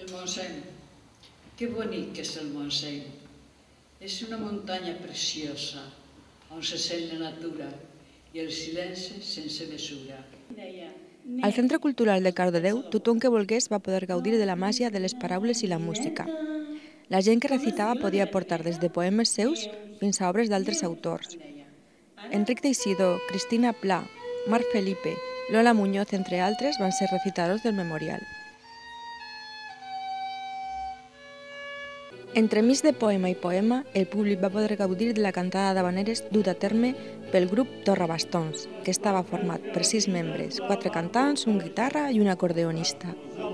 El Montseny. Que bonic que és el Montseny. És una muntanya preciosa, on se sent la natura i el silenci sense mesura. Al Centre Cultural de Cardedeu, tothom que volgués va poder gaudir de la màgia de les paraules i la música. La gent que recitava podia portar des de poemes seus fins a obres d'altres autors. Enric Teixidor, Cristina Pla, Marc Felipe, Lola Muñoz, entre altres, van ser recitadors del memorial. Entremig de poema i poema, el públic va poder gaudir de la cantada d'havaneres duta a terme pel grup Torrabastons, que estava format per 6 membres, 4 cantants, un guitarra i un acordeonista.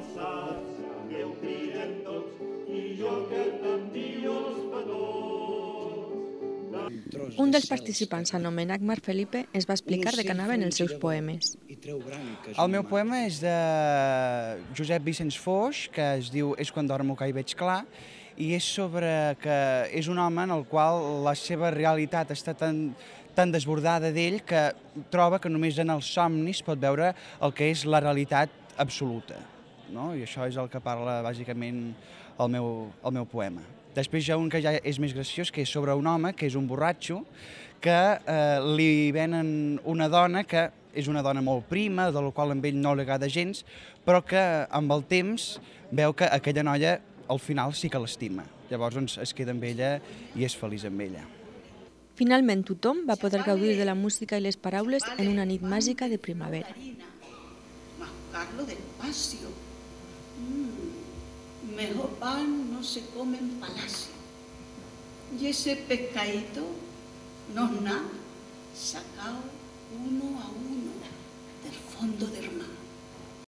Un dels participants, anomenat Marc Felipe, ens va explicar de què anaven els seus poemes. El meu poema és de Josep Vicenç Foix, que es diu És quan dormo que hi veig clar, i és sobre que és un home en el qual la seva realitat està tan desbordada d'ell que troba que només en els somnis pot veure el que és la realitat absoluta. No? I això és el que parla bàsicament el meu poema. Després hi ha un que ja és més graciós, que és sobre un home, que és un borratxo, que li venen una dona que és una dona molt prima, de la qual amb ell no li agrada gens, però que amb el temps veu que aquella noia al final sí que l'estima. Llavors es queda amb ella i és feliç amb ella. Finalment tothom va poder gaudir de la música i les paraules en una nit màgica de primavera. Carlo del Pasio. Mejor pan no se come en palacio. Y ese pescadito nos ha sacado uno a uno del fondo del mar.